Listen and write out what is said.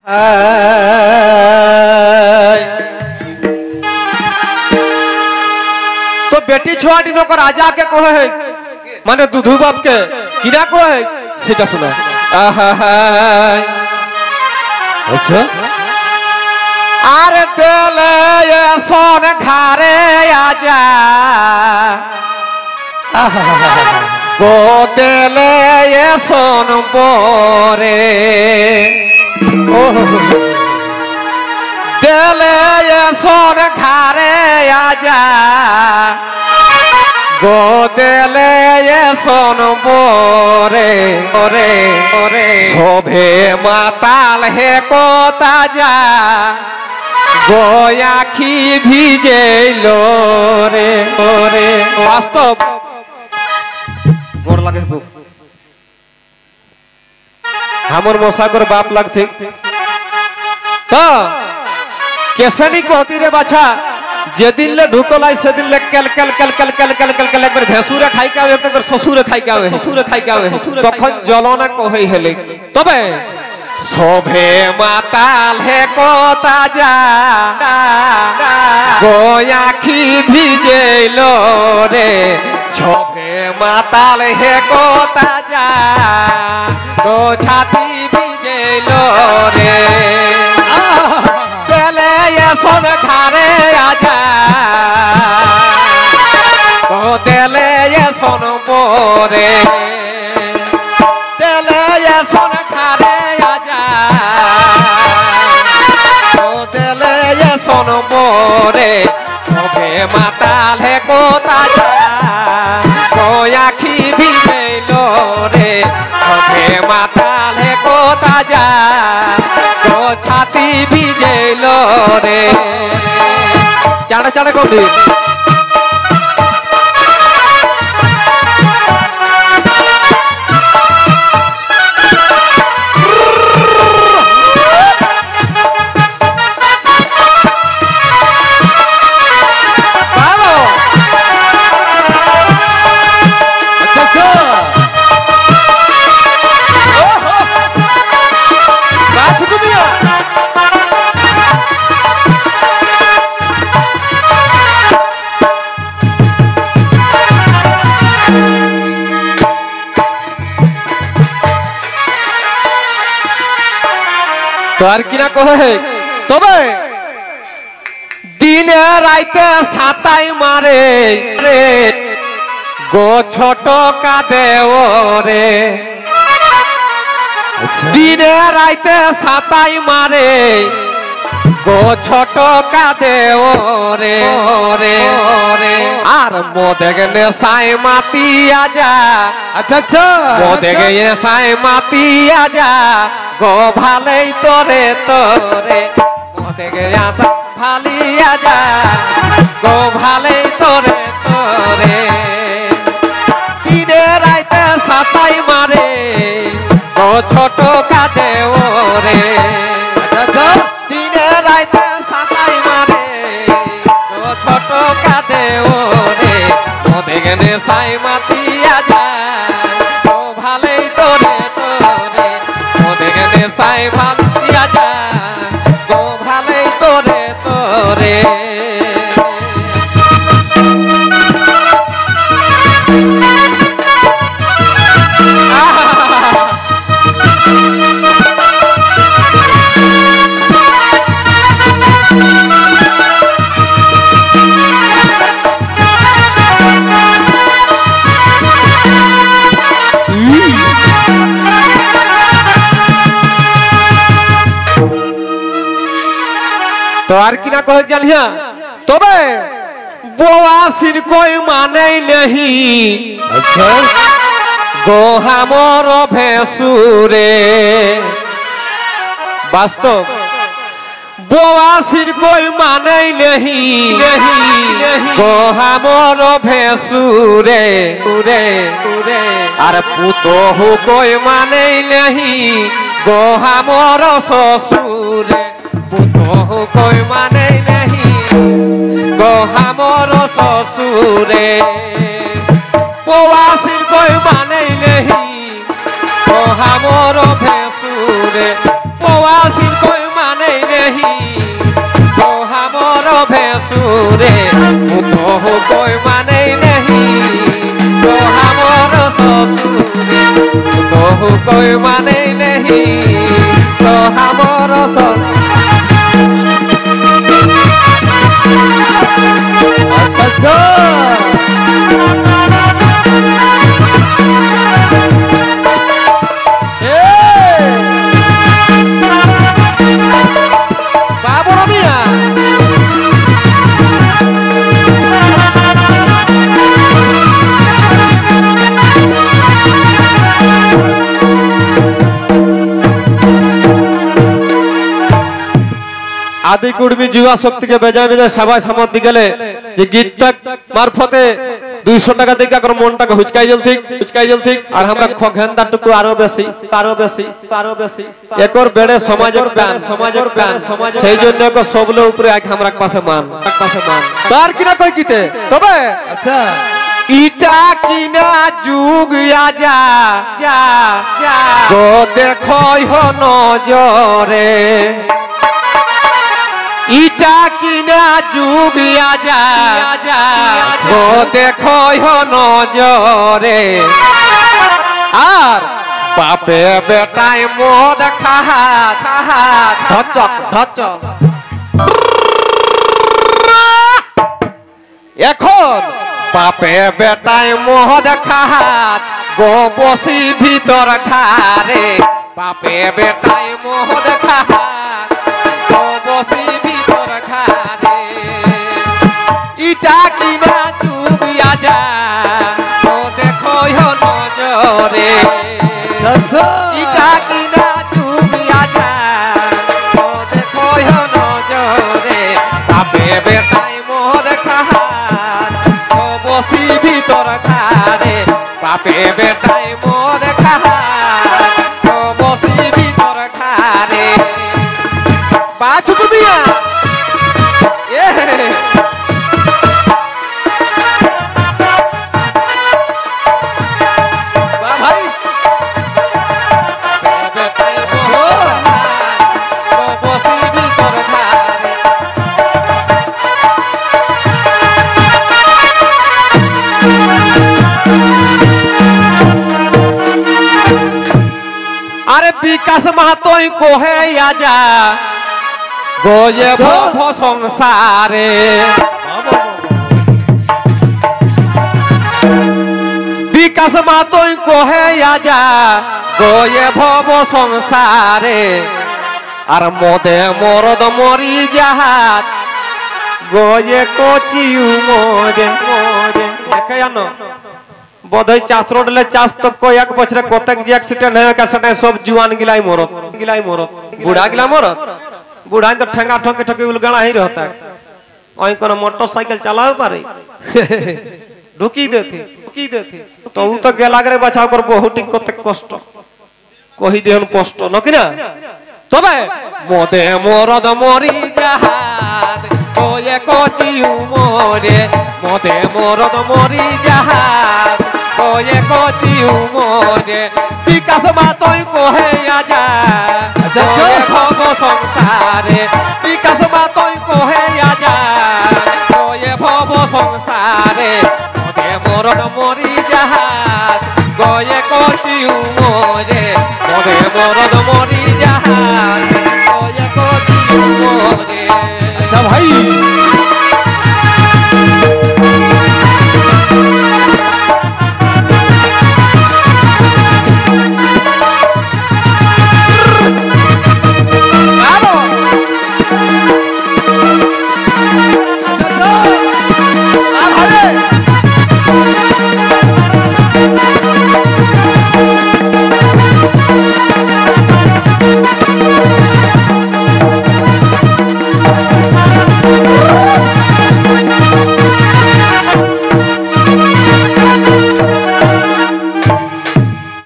तो बेटी छुआटी नौकर राजा के कहे है माने दूधू बाप के किना कहे है सेटा सुना। अच्छा अरे दिले ये सोन घरे आजा गो दिले ये सोन बोरे दिले ये सोन घरे आजा गो दिले ये सोन बोरे ओरे ओरे शोभे माताल है को ताजा गोयाखी ভিজে রে ওরে বাস্তব गोर लगे बुक हमर मोसागर बाप लगते तो केसनी कहती रे बाछा जे दिन ले ढुकलाई से दिन ले कल कल कल कल कल कल कल कल एक बार भेसुरे खाई के आवे एक बार ससुरे खाई के आवे तखन जलना कहै हेले तबे शोभे माताल है को ताजा गोयाखी ভিজে রে शोभे माताल है को ताजा तो छाती ভিজে रे तेले ये सोन घरे आजा तो तेले ये सोन बोरे तेले ये सोन घरे आजा तो तेले ये सोन बोरे शोभे माताल है को ताजा गोयाखी ভিজে রে शोभे माताल है को ताजा तो छाती ভিজে রে चाड़े चाड़े गंभीर तो আর কিনা কহে তবে দিনে রাইতে সাতাই মারে রে গো ছোট কাঁদে ওরে দিনে রাইতে সাতাই মারে গো ছোট কাঁদে ওরে ওরে ওরে আর মোদেগে নেশায় মাতি আজা আচ্ছা আচ্ছা মোদেগে নেশায় মাতি আজা গো ভালেই তোরে তোরে মোদেগে আশা ভালি আজা গো ভালেই তোরে তোরে দিনে রাইতে সাতাই মারে গো ছোট কাঁদে ওরে আচ্ছা দিনে রাইতে সাতাই মারে গো ছোট কাঁদে ওরে মোদেগে নেশায় মাতি আজা গো ভালেই তোরে তোরে মোদেগে নেশায় মাতি আজা গো ভালেই তোরে তোরে तो आर किना कहे जानिया तबे बोआसिन कोई माने नहीं अच्छा गो हमर भेसुरे वास्तव बोआसिन कोई माने नहीं गो हमर भेसुरे अरे पुतोहु कोई माने नहीं गो हमर ससुरे पुतोहु कोई माने नहीं गो हमर ससुरे बोआसिन कोई माने नहीं गो हमर भेसुरे बोआसिन कोई तो कोई माने नहीं तो हमर ससुरे तो कोई माने नहीं तो हमर अच्छा बाबू मिया आदि कुड़मी जुवा शक्ति के बेजाय बेजाय सभा समति गेले जे गीत मार्फते 200 টাকা দিকা কর মনটাকে হুচকাই জল ঠিক আর আমরা খগেন্দা টুকু আরো বেশি একর বেড়ে সমাজের প্রাণ সেই জন্য কো সবলে উপরে আখ আমরা পাশে মান তার কিনা কই কিতে তবে আচ্ছা ইটা কিনা যুগ আজা গো দেখই হ নজরে ইটা কিনা যুগ আজা গো দেখই হ নজরে আর বাপে বেটায় মদ খাহাত ঢচক এখন বাপে বেটায় মদ খাহাত গো বসি ভিতর খারে বাপে বেটায় মদ খাহাত গো বসি ভিতর খারে ইটা কিনা যুগ আজা ও দেখো নজরে ইটা কিনা যুগ আজা ও দেখো নজরে বাপে বেটায় মদ খাহাত ও বসি ভিতর খারে বাপে বেটায় মদ খাহাত ও বসি ভিতর খারে বাছুক দিয়া এ বাহ ভাই বেটায় মদ খাহাত ও বসি ভিতর খারে আরে বিকাশ মাহাতোই কোহে আজা গোয়ে ভব সংসারে বিকাশ মাহাতোই কোহে আজা গোয়ে ভব সংসারে আর মদে মরদ মরি যাহাত গোয়ে কচিউ মদে দেখে জানো बोधय चास रोड ले चास तक को एक बछरे कोतक जी एक्सीडेंट है का सटे सब जुआन गिलाई मोरत बूढ़ा गिला मोरत बूढ़ा तो ठंगा ठोके ठोके उलगड़ा ही रहता है ओई कोनो मोटरसाइकिल चलावे पारे ढुकी देथे तो उ तो गेला करे बचाव कर बहुत कोतक कष्ट कहि देहन कष्ट न कि ना तबे मोदे मोरद मरी जहाद ओ एक चिउ मोरे मोदे मोरद मरी जहाद कोये कोचिउ मोरे विकास मातोई कोहे आजा कोये भव संसारे विकास मातोई कोहे आजा कोये भव संसारे मोदे मोरद मरी जहाद कोये कोचिउ मोरे मोदे मोरद मरी जहाद